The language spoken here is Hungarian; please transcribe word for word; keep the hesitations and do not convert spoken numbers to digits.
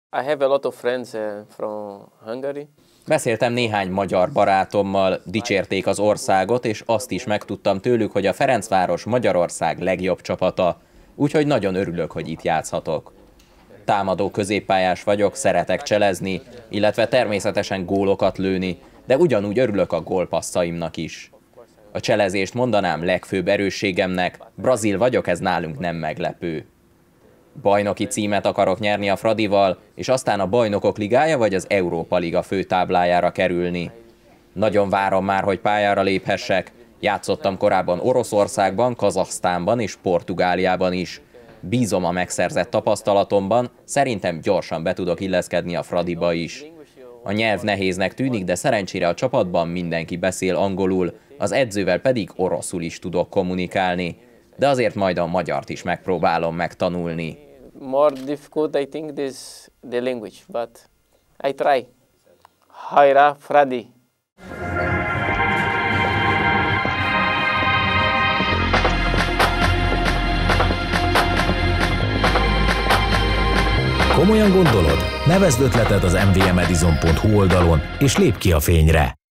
I have a lot of friends uh, from Hungary. Beszéltem néhány magyar barátommal, dicsérték az országot, és azt is megtudtam tőlük, hogy a Ferencváros Magyarország legjobb csapata, úgyhogy nagyon örülök, hogy itt játszhatok. Támadó középpályás vagyok, szeretek cselezni, illetve természetesen gólokat lőni, de ugyanúgy örülök a gólpasszaimnak is. A cselezést mondanám legfőbb erősségemnek, brazil vagyok, ez nálunk nem meglepő. Bajnoki címet akarok nyerni a Fradival, és aztán a Bajnokok Ligája vagy az Európa Liga főtáblájára kerülni. Nagyon várom már, hogy pályára léphessek. Játszottam korábban Oroszországban, Kazahsztánban és Portugáliában is. Bízom a megszerzett tapasztalatomban, szerintem gyorsan be tudok illeszkedni a Fradiba is. A nyelv nehéznek tűnik, de szerencsére a csapatban mindenki beszél angolul, az edzővel pedig oroszul is tudok kommunikálni. De azért majd a magyart is megpróbálom megtanulni. More difficult, I think, this the language, but I try. Hajrá, Fradi! Komolyan gondolod? Nevezd ötleted az em vé em edison pont hu oldalon, és lépj ki a fényre!